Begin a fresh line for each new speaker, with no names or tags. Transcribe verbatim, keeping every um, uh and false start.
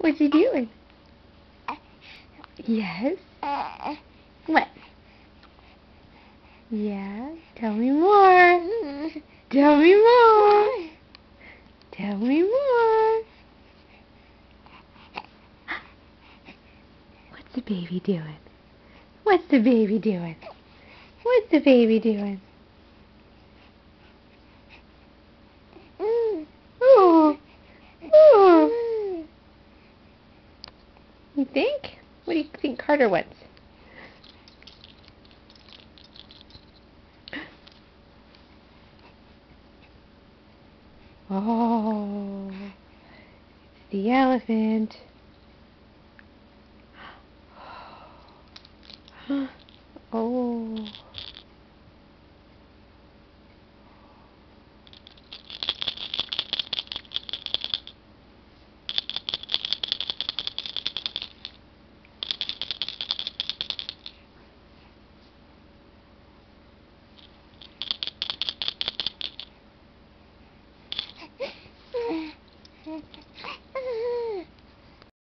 What's he doing? Yes. What? Yeah. Tell me more. Tell me more. Tell me more. What's the baby doing? What's the baby doing? What's the baby doing? Ooh. Ooh. You think? What do you think Carter wants? Oh, it's the elephant.